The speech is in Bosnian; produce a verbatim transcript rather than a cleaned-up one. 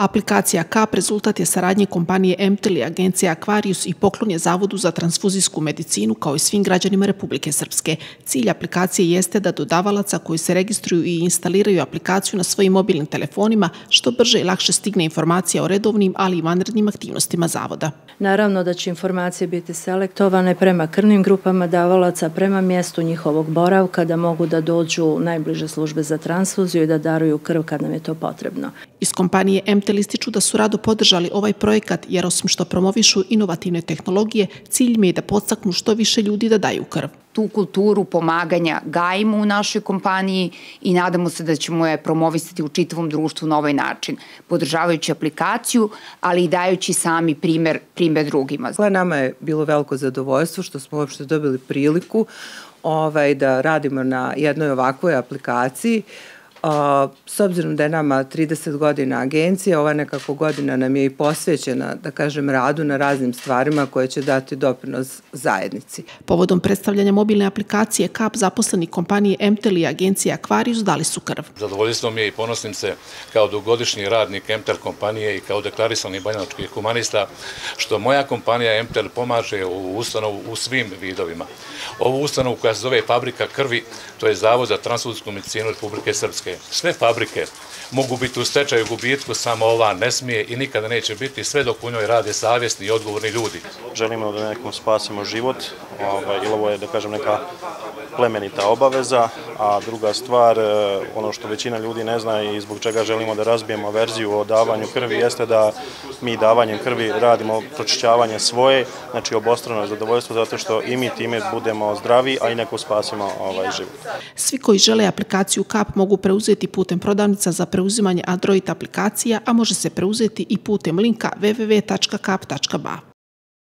Aplikacija kap rezultat je saradnje kompanije Emtel i agencije Aquarius i poklon je Zavodu za transfuzijsku medicinu kao i svim građanima Republike Srpske. Cilj aplikacije jeste da do davalaca koji se registruju i instaliraju aplikaciju na svojim mobilnim telefonima što brže i lakše stigne informacija o redovnim, ali i vanrednim aktivnostima Zavoda. Naravno da će informacije biti selektovane prema krvnim grupama davalaca, prema mjestu njihovog boravka, da mogu da dođu u najbliže službe za transfuziju i da daruju krv kad nam je to potrebno. Iz kompanije Emtel ističu da su rado podržali ovaj projekat jer osim što promovišu inovativne tehnologije, cilj im je da podstaknu što više ljudi da daju krv. Tu kulturu pomaganja gajimo u našoj kompaniji i nadamo se da ćemo je promovisati u čitavom društvu na ovaj način, podržavajući aplikaciju, ali i dajući sami primer, primer drugima. Nama je bilo veliko zadovoljstvo što smo uopšte dobili priliku ovaj, da radimo na jednoj ovakvoj aplikaciji. S obzirom da je nama trideset godina agencija, ova nekako godina nam je i posvećena, da kažem, radu na raznim stvarima koje će dati doprinos zajednici. Povodom predstavljanja mobilne aplikacije kap, zaposleni kompanije Emtel i agencije Aquarius dali su krv. Zadovoljstvo mi je i ponosim se kao dugogodišnji radnik Emtel kompanije i kao deklarisani banjalučki humanista što moja kompanija Emtel pomaže u ustanovu u svim vidovima. Ovu ustanovu koja se zove Fabrika krvi, to je Zavod za transfuzijsku medicinu Republike Srpske. Sve fabrike mogu biti u stečaju gubitku, samo ova ne smije i nikada neće biti, sve dok u njoj rade savjesni i odgovorni ljudi. Želimo da nekom spasimo život, jer ovo je, da kažem, neka plemenita obaveza, a druga stvar, ono što većina ljudi ne zna i zbog čega želimo da razbijemo verziju o davanju krvi, jeste da mi davanjem krvi radimo pročišćavanje svoje, znači obostrano zadovoljstvo, zato što i mi time budemo zdravi, a i neko spasimo ovaj život. Svi koji žele aplikaciju kap mogu preuzeti putem prodavnica za preuzimanje Android aplikacija, a može se preuzeti i putem linka w w w tačka kap tačka b a.